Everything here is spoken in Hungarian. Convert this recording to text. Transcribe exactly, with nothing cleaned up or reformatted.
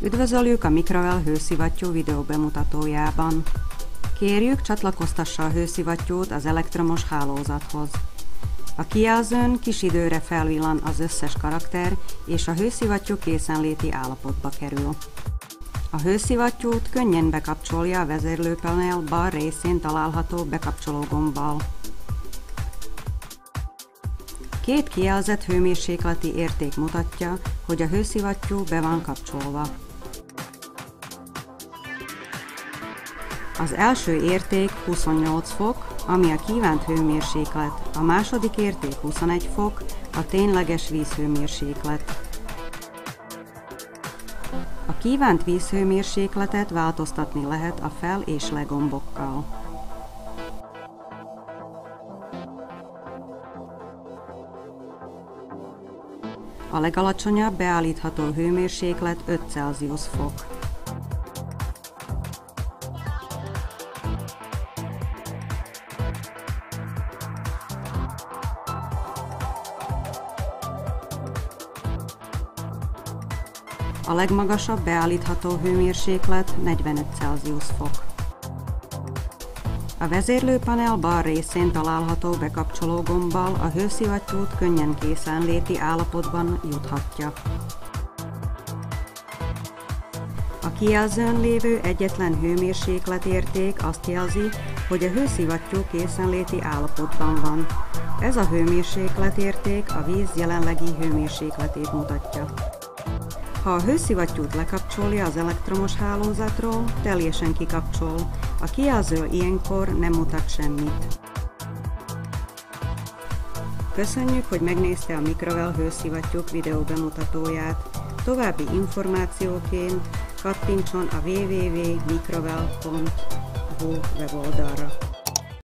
Üdvözöljük a Microvel hőszivattyú videó bemutatójában. Kérjük, csatlakoztassa a hőszivattyút az elektromos hálózathoz. A kijelzőn kis időre felvillan az összes karakter, és a hőszivattyú készenléti állapotba kerül. A hőszivattyút könnyen bekapcsolja a vezérlőpanel bal részén található bekapcsoló gombbal. Két kijelzett hőmérsékleti érték mutatja, hogy a hőszivattyú be van kapcsolva. Az első érték huszonnyolc fok, ami a kívánt hőmérséklet, a második érték huszonegy fok, a tényleges vízhőmérséklet. A kívánt vízhőmérsékletet változtatni lehet a fel- és legombokkal. A legalacsonyabb beállítható hőmérséklet öt Celsius fok. A legmagasabb beállítható hőmérséklet negyvenöt Celsius fok. A vezérlőpanel bal részén található bekapcsoló gombbal a hőszivattyút könnyen készenléti állapotban juthatja. A kijelzőn lévő egyetlen hőmérsékletérték azt jelzi, hogy a hőszivattyú készenléti állapotban van. Ez a hőmérsékletérték a víz jelenlegi hőmérsékletét mutatja. Ha a hőszivattyút lekapcsolja az elektromos hálózatról, teljesen kikapcsol. A kijelző ilyenkor nem mutat semmit. Köszönjük, hogy megnézte a Microvel hőszivattyúk videó bemutatóját. További információként kattintson a w w w pont microvel pont hu weboldalra.